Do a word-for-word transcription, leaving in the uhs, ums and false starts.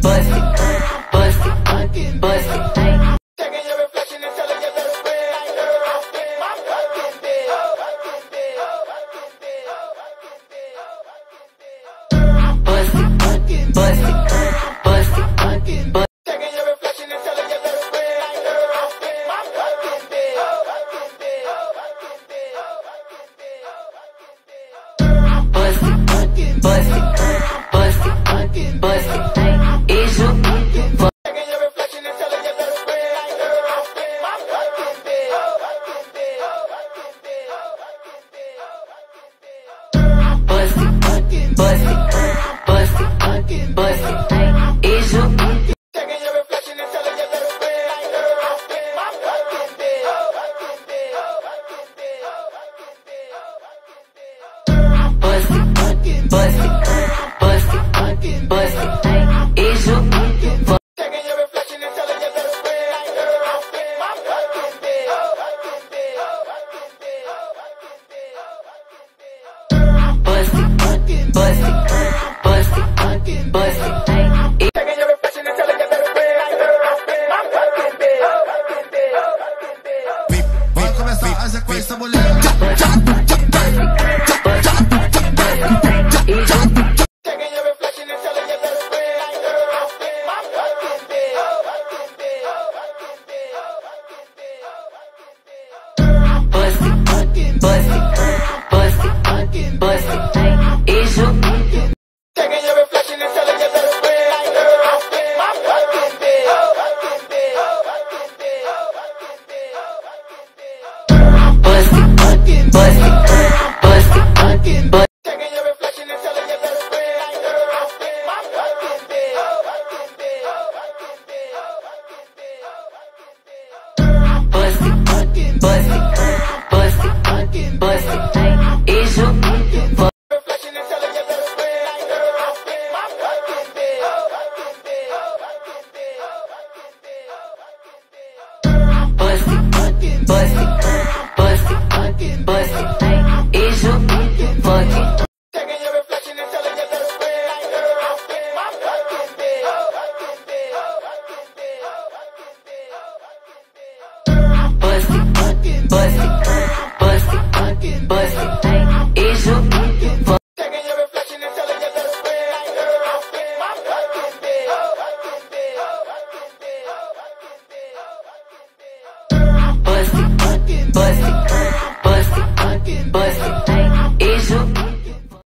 bust it, bust it, bust it. Taking your reflection and telling you that it's real. My fucking bed. Bust it, bust it, bust it, bust it. Taking your reflection and telling you that it's real. My fucking bed. Bust it, bust it, bust it, bust it. Is you fuck? Taking your reflection and telling you that it's real. My fucking bed. Bust it, bust it, bust it, bust it. Is you Taking your reflection and telling you that it's real. My fucking bed. bust it, bust it, bust it, bust it. Is you fuck? Taking your reflection and telling you that it's real. My fucking bed. Bust it, bust it, bust it, bust it. Taking your reflection and telling you that it's real. My fucking bed. Vai começar a sequência, mulher. Taking your reflection and telling you that it's real. My fucking bed. Bust it, bust it, bust it, bust it. Is you Taking your reflection and telling you that it's real. My fucking bed. bust it, bust it, bust it, bust it. Taking your reflection and telling you that it's real. My fucking bed. Bust it, bust it, bust it, bust it. Is you fuck? Reflection and telling you that it's real. My fucking bed. Bust it, bust it, bust it, bust it. Is you fucking? Taking your reflection and telling you that it's real. My fucking bed. Bust it, bust it, bust it, bust it. Is you fuck? Taking your reflection and telling you that it's real. My fucking bed. Bust it, bust it, bust it, bust it.